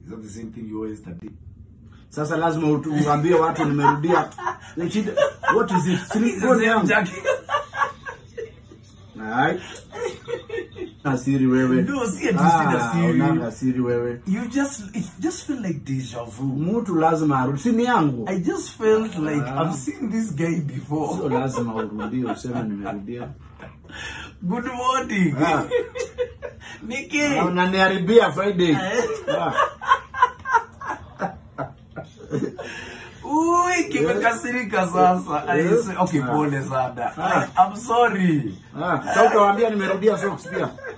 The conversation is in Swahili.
Is that the same thing you always study? Sasa lazima uambie watu nimerudia. What is it? Alright. Asiri wewe. No, see Asiri. Asiri wewe. It just feel like deja vu. Mtu lazima arudi. Si ni yangu. I just felt like I've seen this guy before. So lazima urudie useme nimerudia. Good morning. Niki. Unaniharibia Friday. Ui, kimekasirika sasa. Okay, pole sana. I'm sorry. Sasa utawaambia nimerudia socks pia.